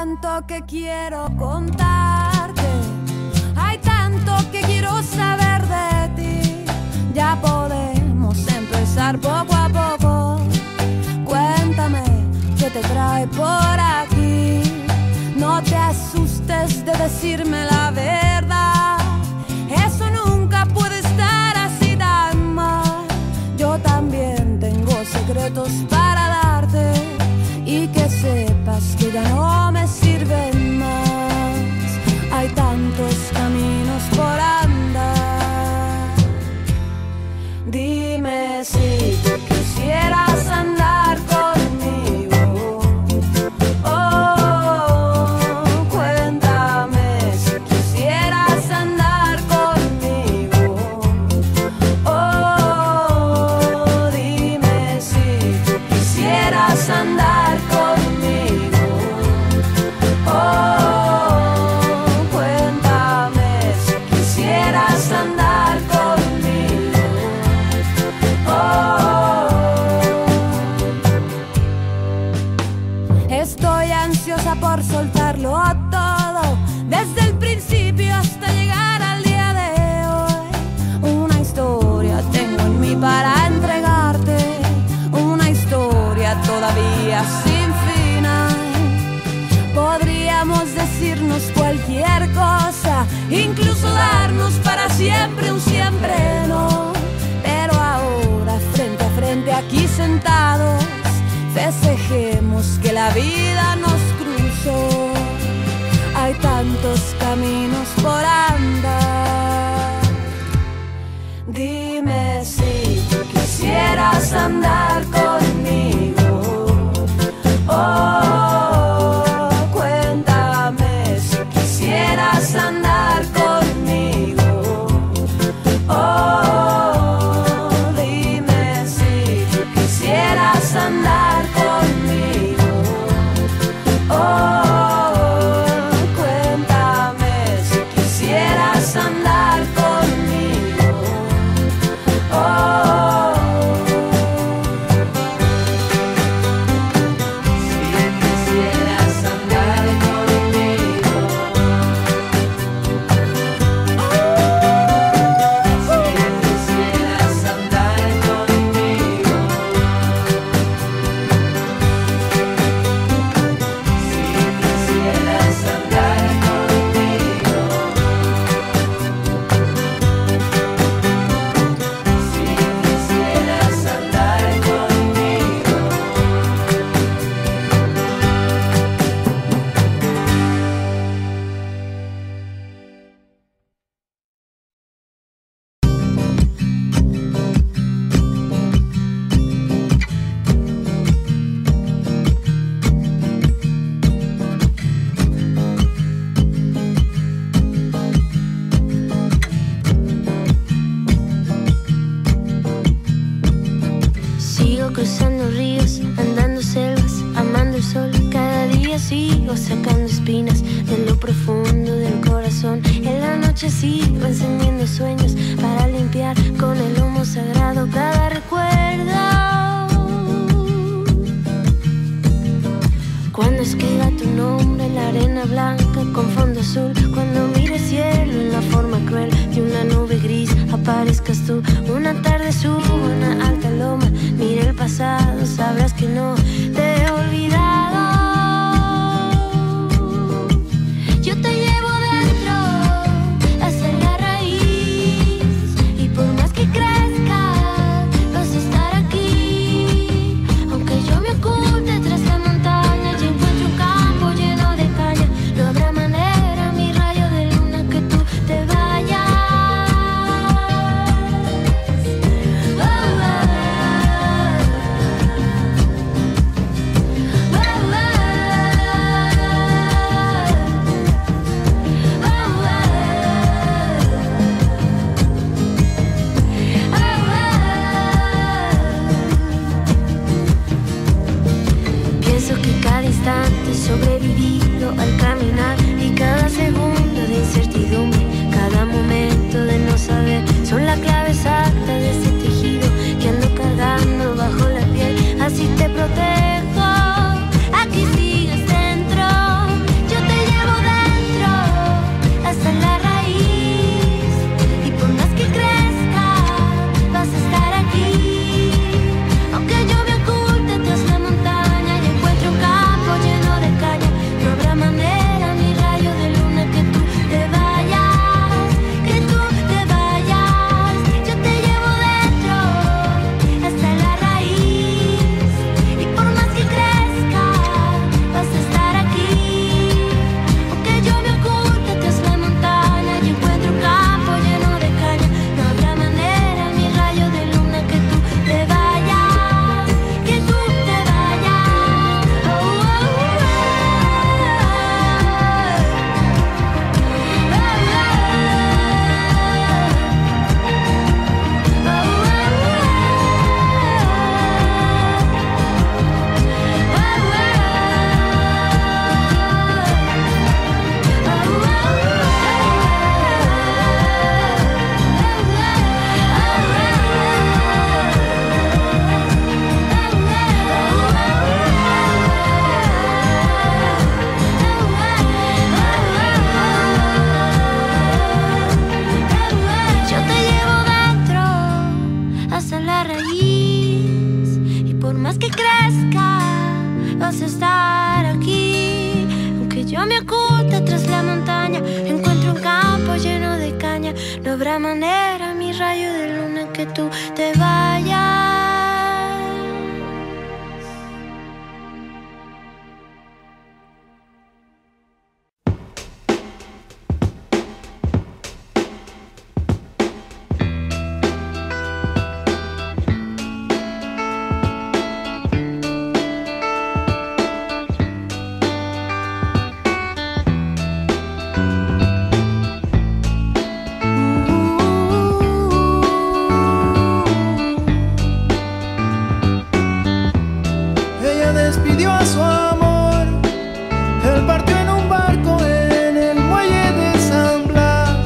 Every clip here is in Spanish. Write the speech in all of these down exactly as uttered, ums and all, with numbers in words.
tanto que quiero contarte, hay tanto que quiero saber de ti. Ya podemos empezar poco a poco. Cuéntame qué te trae por aquí. No te asustes de decirme la verdad. Eso nunca puede estar así tan mal. Yo también tengo secretos para darte, y que sepas que ya no me sirven más. Hay tantos caminos por andar. Dime si tú quisieras andar conmigo. Oh, cuéntame si quisieras andar conmigo. Oh, dime si tú quisieras andar conmigo. Oh, cuéntame si quisieras andar conmigo. Oh, estoy ansiosa por soltarlo todo, desde el principio hasta llegar al día de hoy. Una historia tengo en mí para entregarte, una historia todavía sin final. Podríamos decirnos cualquier cosa, incluso darnos para siempre un siempre no. Pero ahora frente a frente aquí sentados, festejemos que la vida nos cruzó. Hay tantos caminos por andar. Dime si tú quisieras andar conmigo. Oh, cuéntame si quisieras andar conmigo. Oh, dime si tú quisieras andar conmigo. Oh, cuéntame si quisieras andar conmigo. Oh, cruzando ríos, andando selvas, amando el sol. Cada día sigo sacando espinas de lo profundo del corazón. En la noche sigo encendiendo sueños para limpiar con el humo sagrado cada recuerdo. Cuando escriba tu nombre en la arena blanca con fondo azul, cuando mire el cielo en la forma cruel de una nube gris, aparezcas tú. Una tarde subo una alta loma, mire el pasado, sabrás que no te he olvidado. Yo te llevo dentro hasta la raíz, y por más que crezca vas a estar aquí. Aunque yo me oculte tras la montaña y encuentro un campo lleno de caña, no habrá manera, mi rayo de luna, que tú te vayas. Oh, oh. otra manera, mi rayo de luna, que tú te vayas. Despidió a su amor, él partió en un barco en el muelle de San Blas.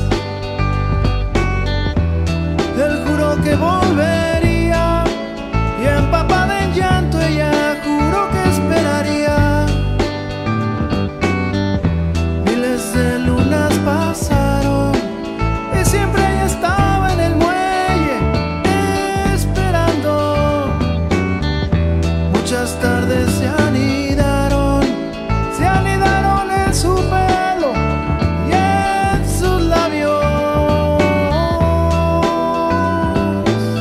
Él juró que volvería y empapada en llanto ella juró que esperaría. Miles de lunas pasaron y siempre ella estaba en el muelle esperando. Muchas tardes se anidaron, se anidaron en su pelo y en sus labios.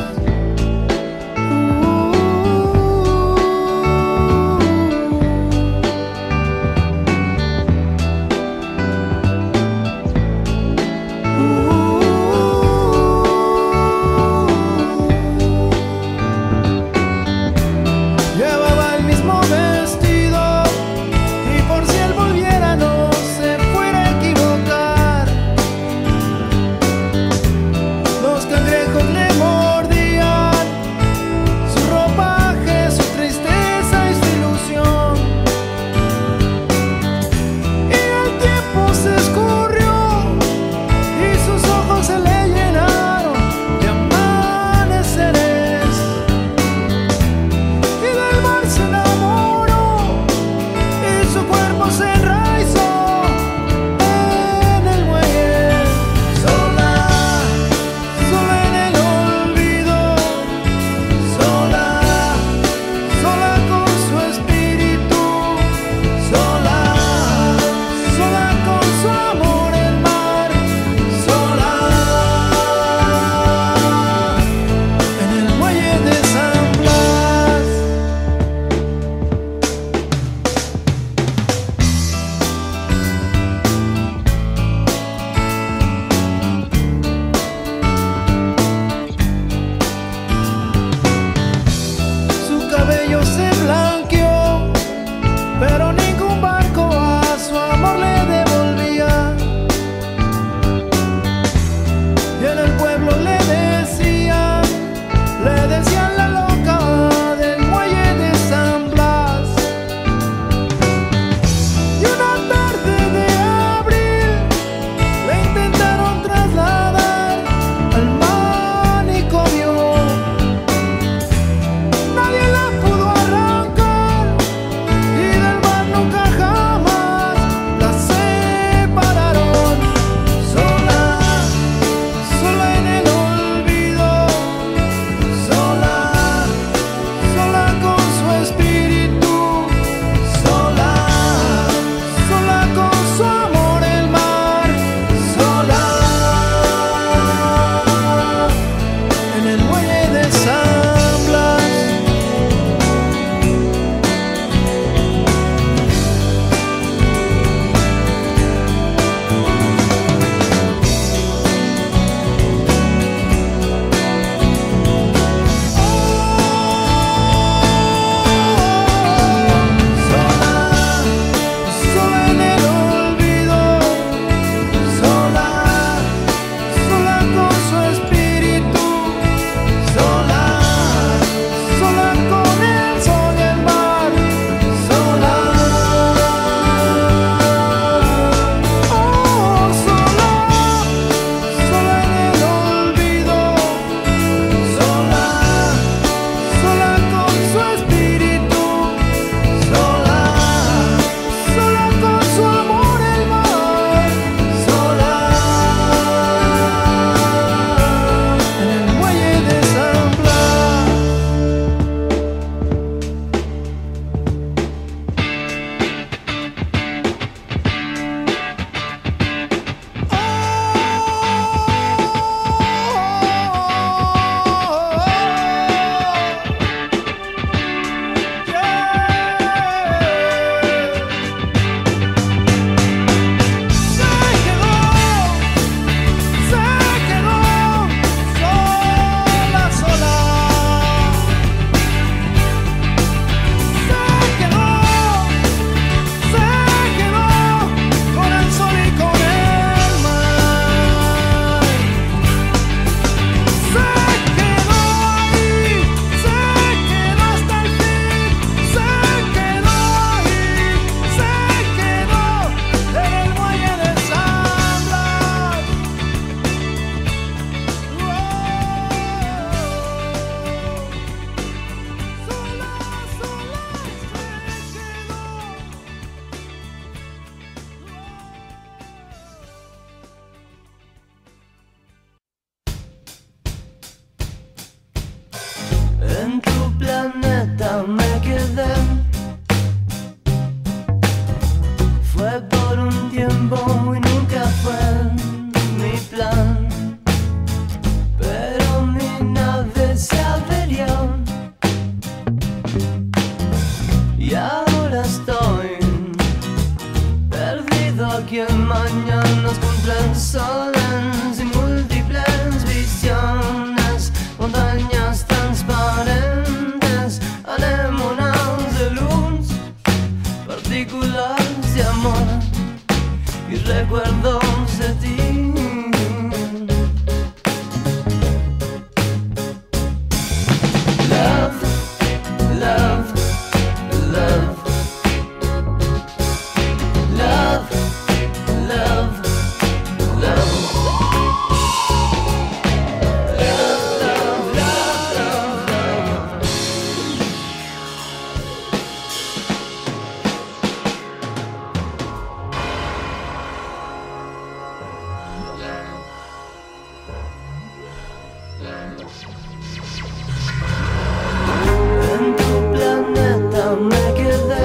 En tu planeta me quedé.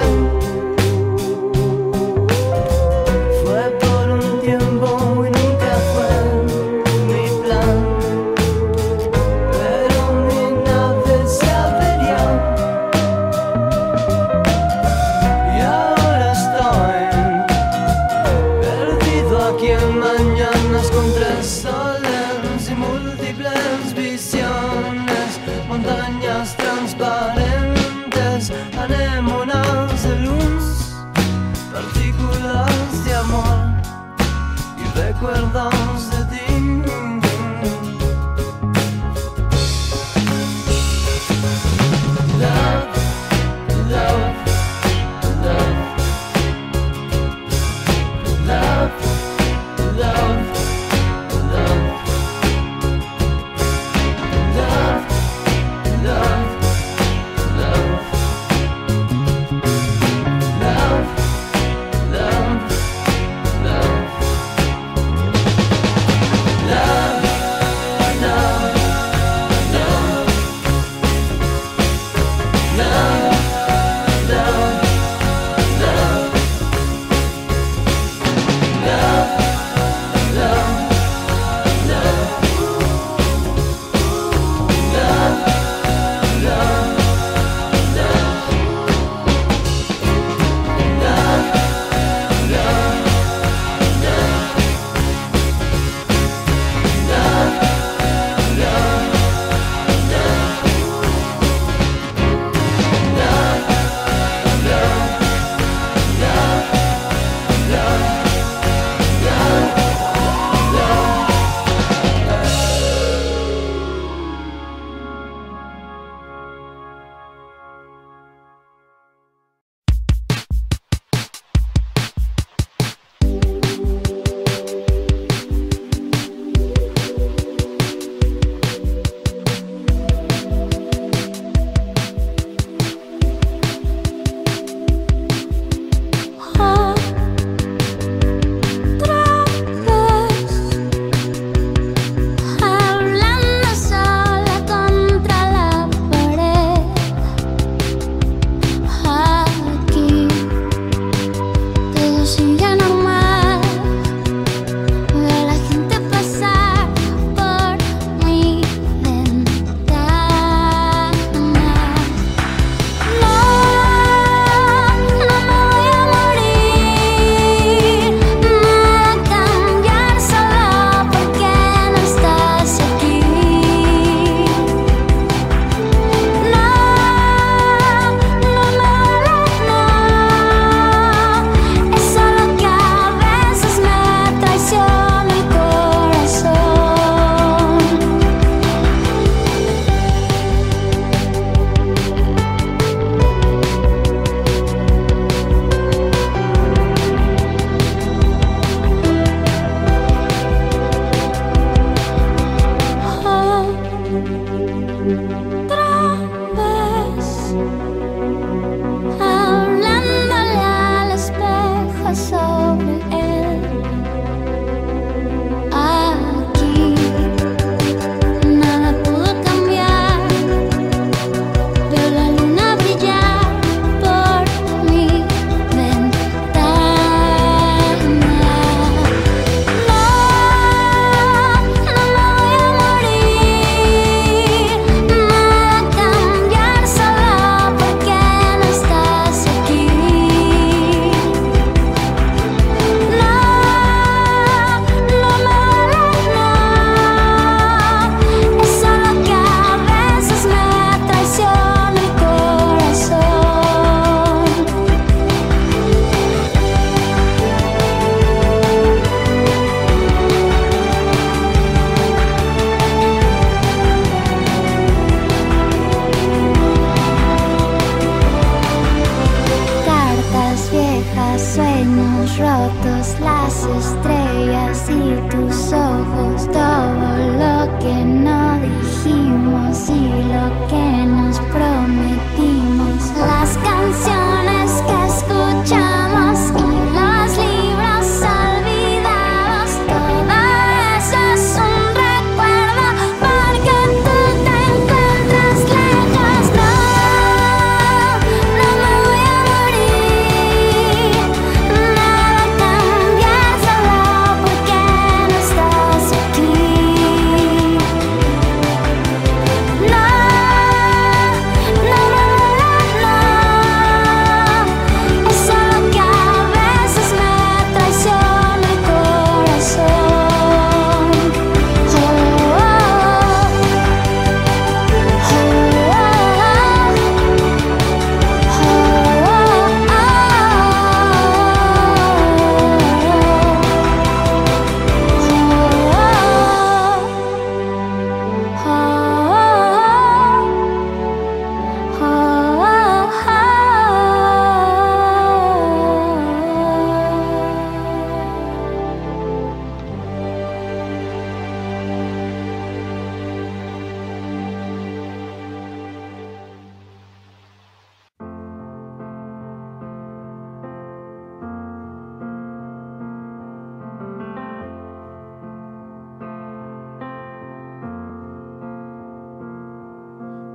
Fue por un tiempo y nunca fue mi plan, pero mi nave se averió y ahora estoy perdido aquí en mañanas con tres soles y múltiples visiones, montañas transparentes, anémonas de luz, partículas de amor y recuerdos de ti. Love, love, love, love, love, love, love, love, love, love, love, love.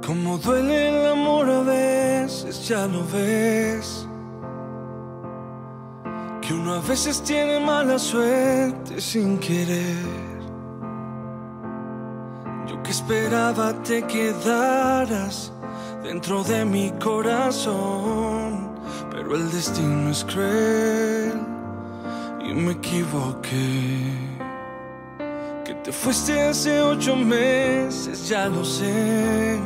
Como duele el amor a veces, ya lo ves. Que uno a veces tiene mala suerte sin querer. Yo que esperaba te quedaras dentro de mi corazón, pero el destino es cruel y me equivoqué. Que te fuiste hace ocho meses, ya lo sé,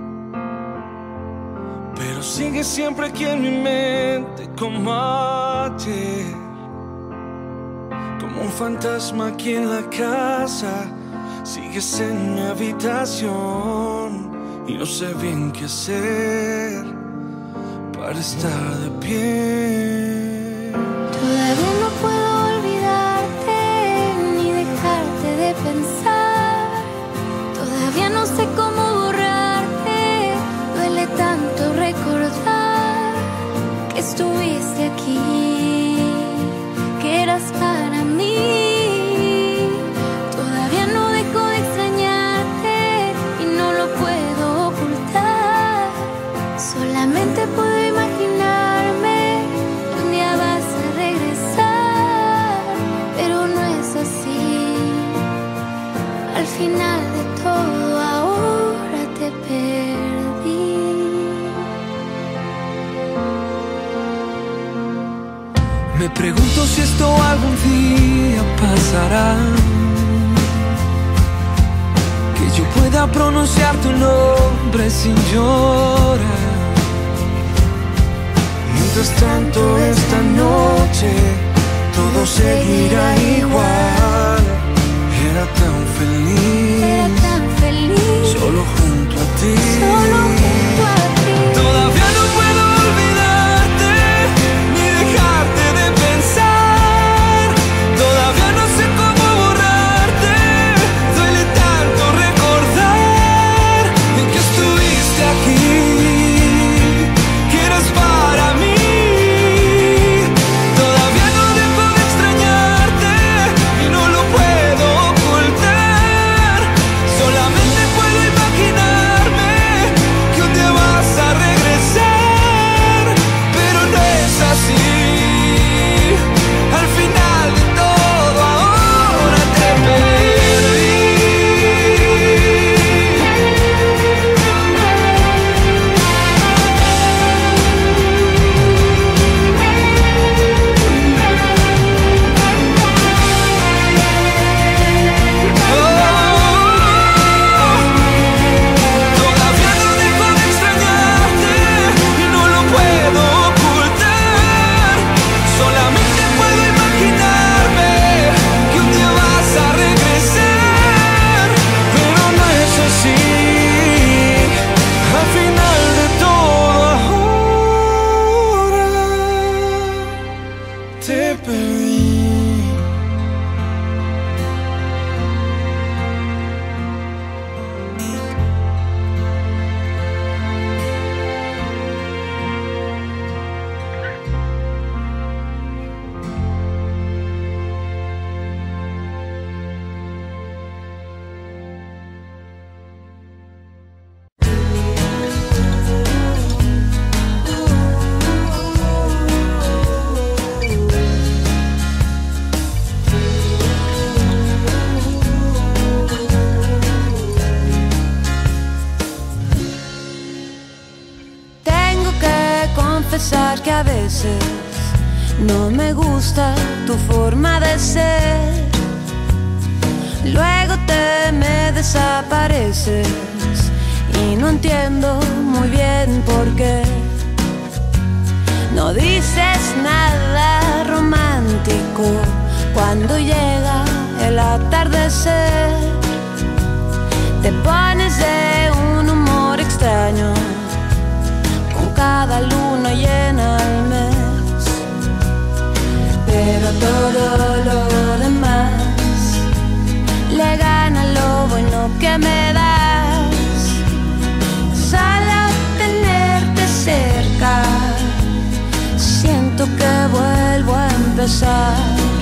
pero sigues siempre aquí en mi mente como ayer, como un fantasma aquí en la casa. Sigues en mi habitación y no sé bien qué hacer para estar de pie. Todavía no puedo olvidarte ni dejarte de pensar. Todavía no sé cómo borrarte. Duele tanto recordar que estuviste aquí, que eras para mí. Todavía no dejo de extrañarte y no lo puedo ocultar. Solamente puedo imaginarme que un día vas a regresar, pero no es así. Al final de todo ahora te perdí. Me pregunto si esto algún día pasará, que yo pueda pronunciar tu nombre sin llorar. Mientras tanto esta noche todo seguirá igual. Era tan feliz, Era tan feliz, solo junto a ti. solo junto a ti. Todavía no puedo olvidarte ni dejarte de pensar. Todavía no sé cómo borrarte. Duele tanto recordar que estuviste aquí, que eras para mí. Todavía no dejo de extrañarte y no lo puedo ocultar. Solamente puedo imaginarme que un día vas a regresar, pero no es así. Al final de todo ahora te perdí. Todavía no dejo de extrañarte y no lo puedo ocultar. Solamente puedo imaginarme que un día vas a regresar, pero no es así. Al final de todo ahora te perdí. Tengo que confesar que a veces no me gusta tu forma de ser. Luego te me desapareces y no entiendo muy bien por qué. No dices nada romántico cuando llega el atardecer. Te pones de un humor extraño con cada luna llena al mes, pero todo lo demás le gana lo bueno que me das. Solo tenerte cerca siento que vuelvo a empezar.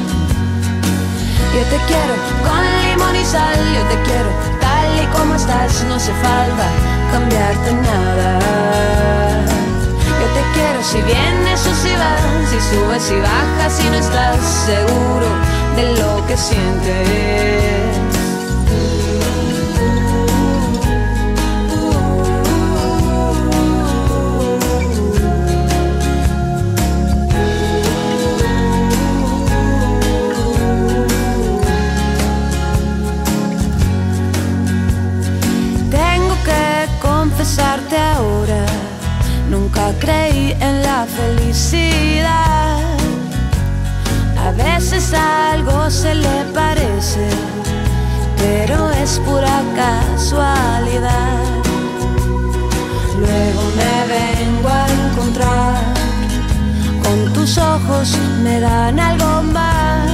Yo te quiero con limón y sal, yo te quiero tal y como estás. No hace falta cambiarte nada. Yo te quiero si vienes o si vas, si subes y bajas, si no estás seguro de lo que sientes. Confesarte ahora, nunca creí en la felicidad. A veces algo se le parece, pero es pura casualidad. Luego me vengo a encontrar con tus ojos, me dan algo más.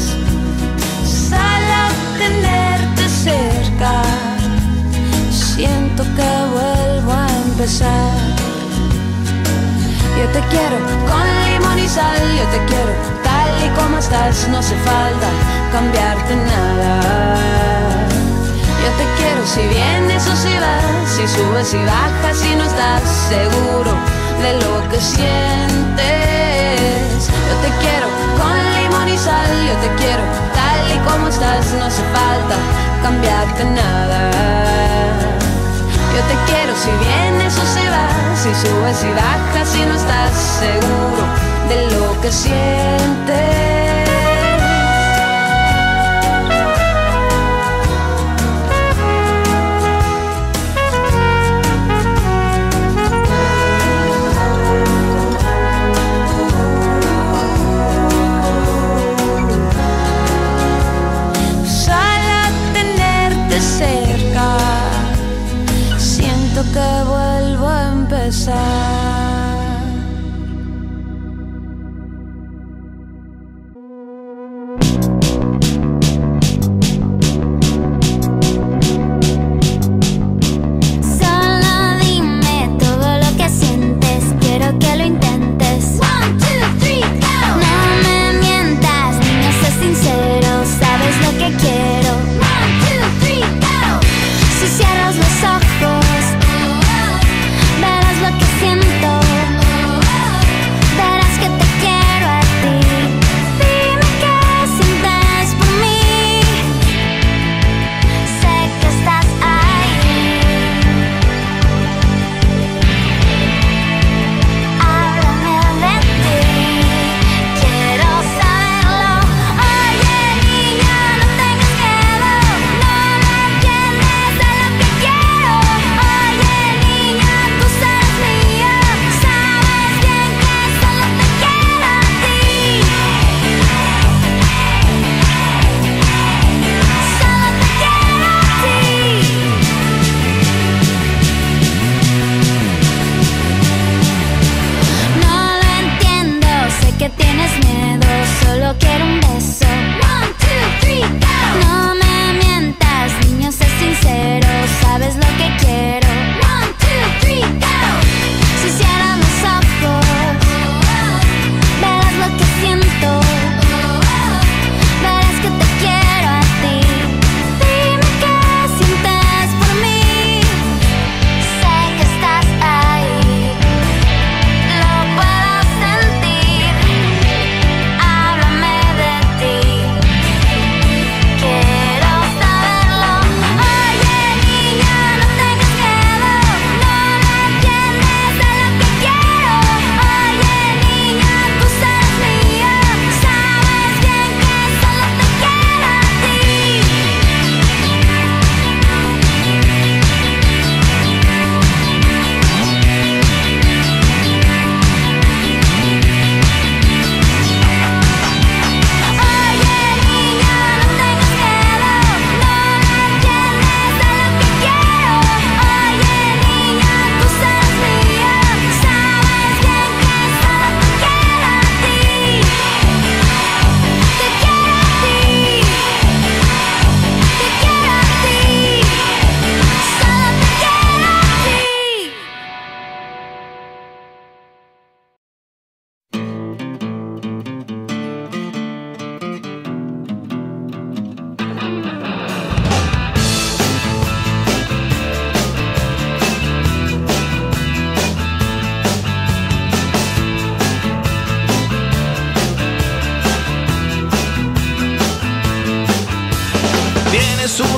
Sal a tenerte cerca, siento que vuelvo a empezar. Yo te quiero con limón y sal, yo te quiero tal y como estás, no hace falta cambiarte nada. Yo te quiero si vienes o si vas, si subes y bajas, si no estás seguro de lo que sientes. Yo te quiero con limón y sal, yo te quiero tal y como estás, no hace falta cambiarte nada. Yo te quiero si vienes o si vas, si subes y bajas, si no estás seguro de lo que sientes. Sal a tenerte cerca, siento que vuelvo a empezar. Solo dime todo lo que sientes, quiero que lo intentes. One, two, three, go. No me mientas, niño, sé sincero, sabes lo que quiero. One, two, three, go. Si cierras los ojos, verás lo que siento.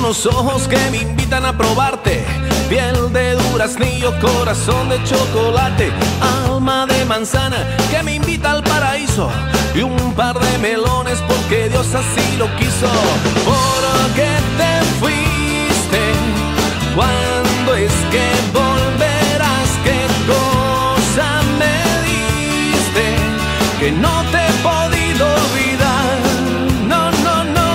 unos ojos que me invitan a probarte. Piel de duraznillo, corazón de chocolate, alma de manzana que me invita al paraíso, y un par de melones porque Dios así lo quiso. ¿Por qué te fuiste? ¿Cuándo es que volverás? ¿Qué cosa me diste que no te he podido olvidar? No, no, no.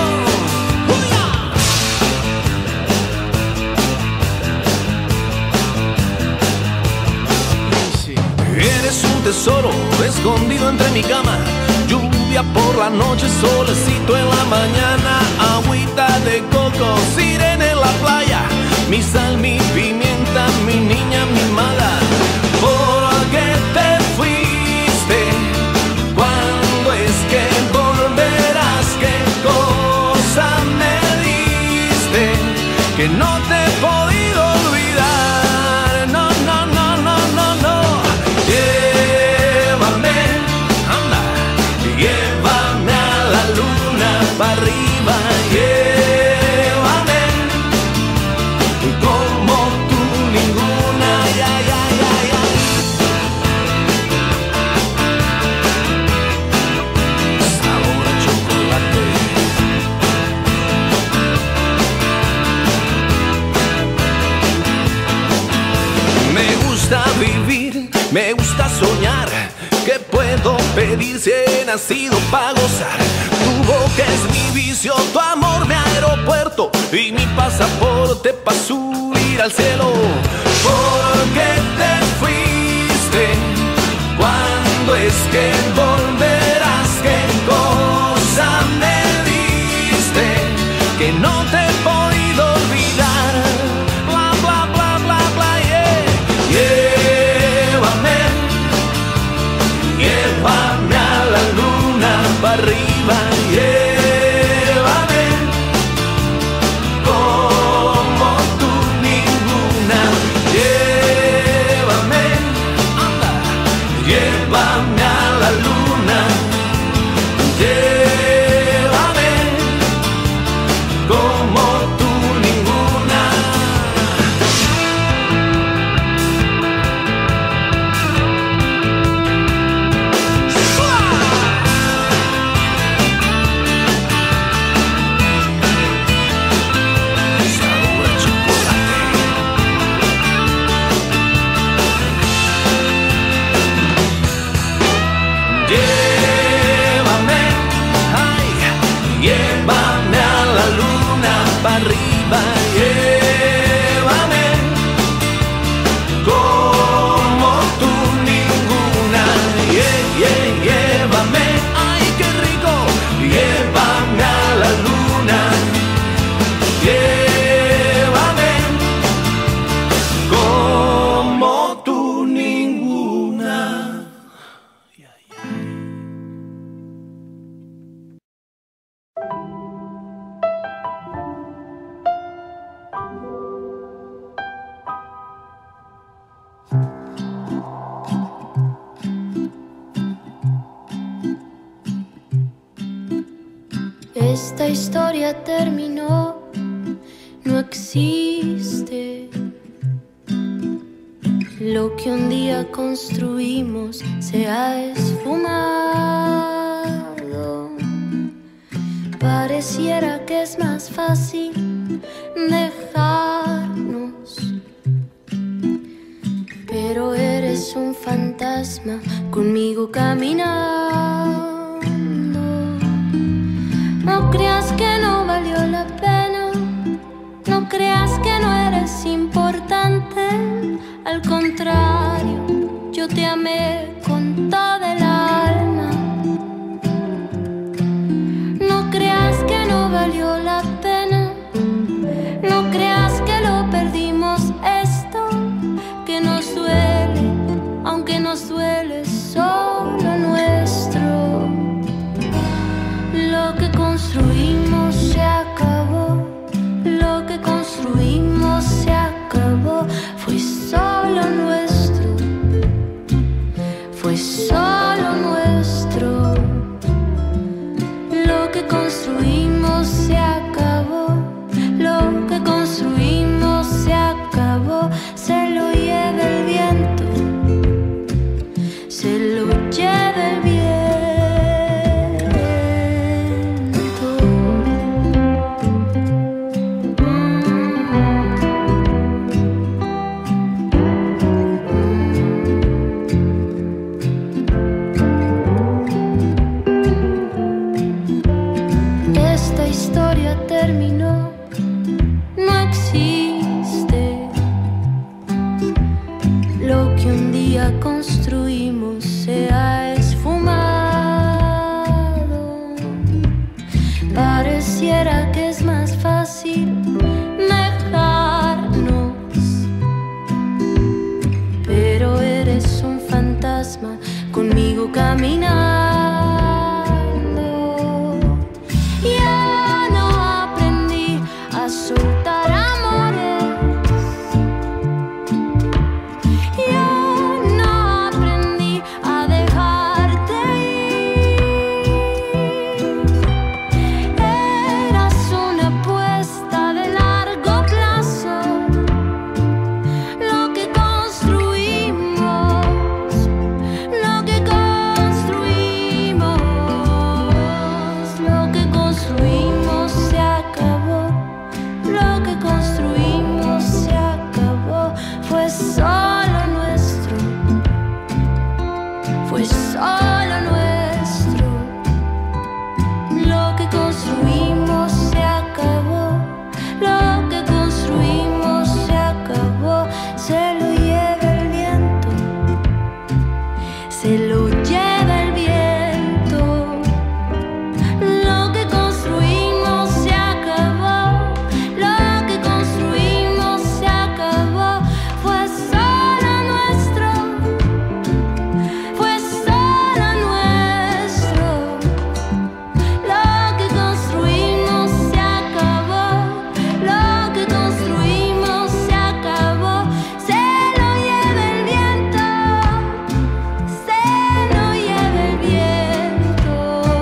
Eres un tesoro escondido entre mi cama, lluvia por la noche, solecito en la mañana, agüita de coco, sirena en la playa, mi sal, mi pimienta, mi niña mimada. ¿Por qué te fuiste? ¿Cuándo es que volverás? ¿Qué cosa me diste que no te he podido olvidar? No, no, no, no, no, no. Llévame, anda, llévame a la luna para arriba, llévame como tú ninguna, ya, ya, ya, ya. Sabor a chocolate. Me gusta vivir, me gusta soñar. ¿Qué puedo pedir si he nacido para gozar? Tu boca es mi vicio, tu amor mi aeropuerto y mi pasaporte para subir al cielo. ¿Por qué te fuiste? ¿Cuándo es que volverás? ¿Qué cosa me diste que no te he podido olvidar? Bla, bla, bla, bla, bla, yeah. Llévame, llévame a la luna para arriba, llévame como tú ninguna, llévame, anda, llévame a la luna, llévame como tú ninguna. Sabor a chocolate. Llévame, ay, llévame a la luna para arriba, llévame como tú ninguna, yeah, yeah, llévame, ay, qué rico, llévame a la luna, llévame como tú ninguna. Esta historia terminó, no existe. Lo que un día construimos se ha esfumado. Pareciera que es más fácil dejarnos, pero eres un fantasma conmigo caminando. No creas que no valió la pena, no creas que no eres importante. Al contrario, yo te amé con toda el alma. No creas que no valió la pena, no creas que lo perdimos esto, que nos duele, aunque nos duele solo nuestro. Lo que construimos se acabó, lo que construimos se acabó. Fue solo nuestro, fue solo nuestro. solo nuestro, fue solo nuestro. Lo que construimos se acabó, lo que construimos se acabó. Se lo lleva el viento, se lo lleva el viento. Lo que construimos se acabó, lo que construimos se acabó. Fue solo nuestro, fue solo nuestro. Lo que construimos se acabó, lo que construimos se acabó. Se lo lleva el viento, se lo lleva el viento.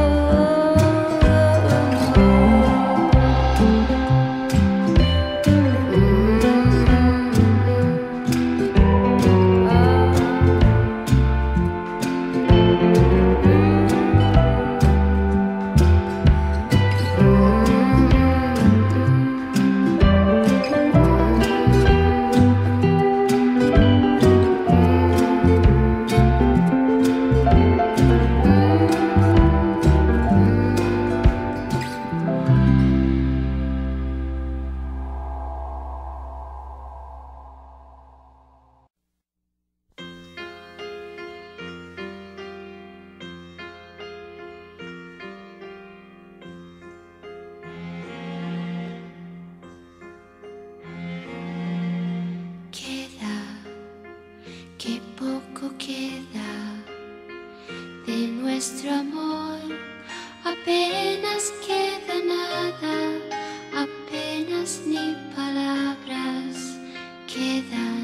Queda, que poco queda de nuestro amor. Apenas queda nada, apenas ni palabras quedan.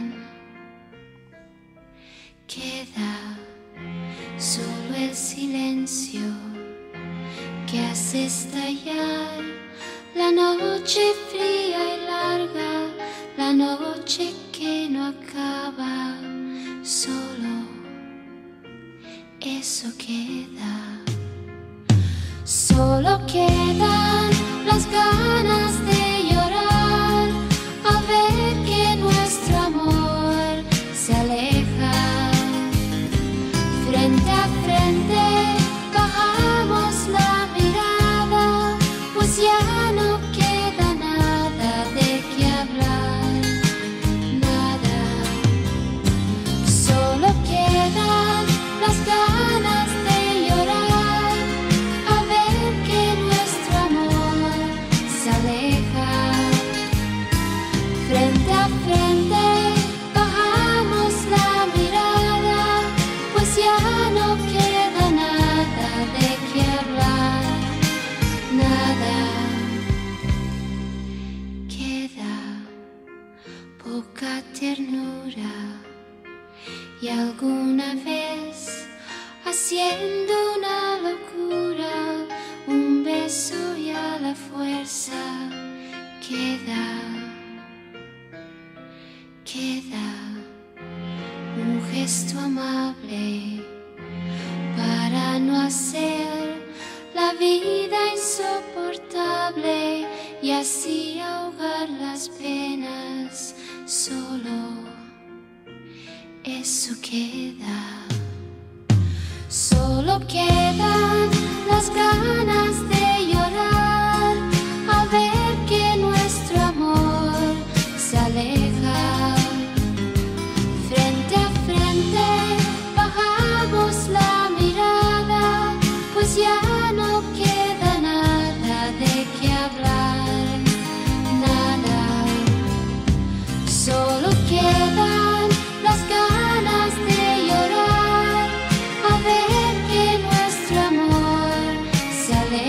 Queda solo el silencio que hace estallar la noche fría y larga, la noche que no acaba. Solo eso queda. Solo quedan las ganas de llorar al ver que nuestro amor se aleja. Frente a frente bajamos la mirada, pues ya no queda nada de qué hablar. Nada. Solo quedan las ganas de llorar al ver que nuestro amor se aleja. Frente a frente bajamos la mirada, pues ya no queda nada de qué hablar. Nada. Queda poca ternura y alguna vez, haciendo una locura, un beso y a la fuerza queda. Queda un gesto amable para no hacer la vida insoportable y así ahogar las penas. Solo eso queda. Solo quedan las ganas de llorar al ver que nuestro amor se aleja. Frente a frente bajamos la mirada, pues ya no queda nada de qué hablar. Nada. Solo quedan las ganas de llorar al ver que nuestro amor se aleja.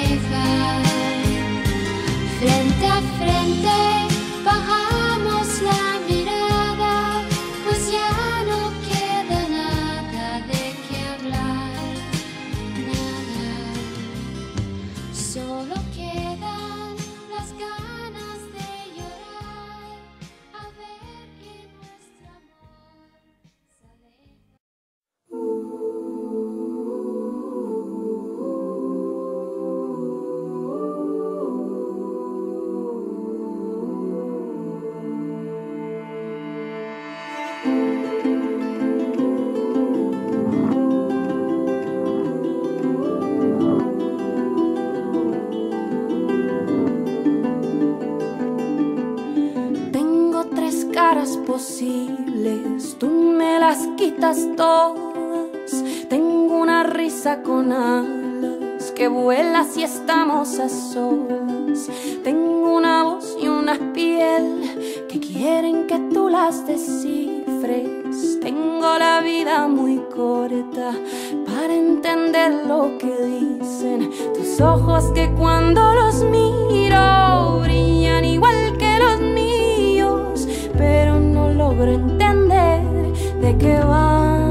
infantiles, tú me las quitas todas. Tengo una risa con alas que vuela si estamos a solas. Tengo una voz y una piel que quieren que tú las descifres. Tengo la vida muy corta para entender lo que dicen tus ojos, que cuando los miro brillan igual que los míos, pero no logro entender de qué van.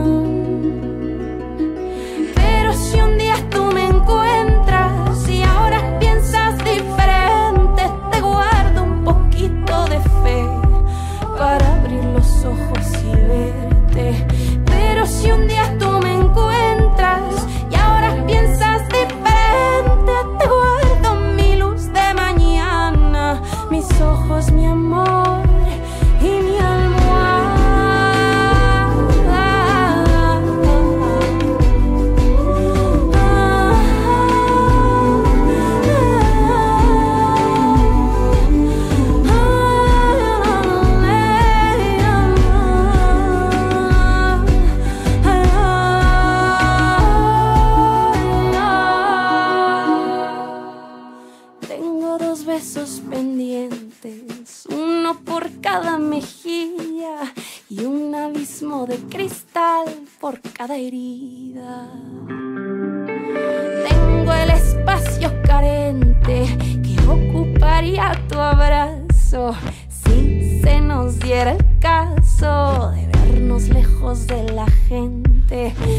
Pero si un día tú me encuentras y ahora piensas diferente, te guardo un poquito de fe para abrir los ojos y verte. Pero si un día tú me encuentras y ahora piensas diferente, te guardo mi luz de mañana, mis ojos, mi amor y mi almohada. Tengo dos besos pendientes, uno por cada mejilla y un abismo de cristal por cada herida. Tengo el espacio carente que ocuparía tu abrazo si se nos diera el caso de vernos lejos de la gente.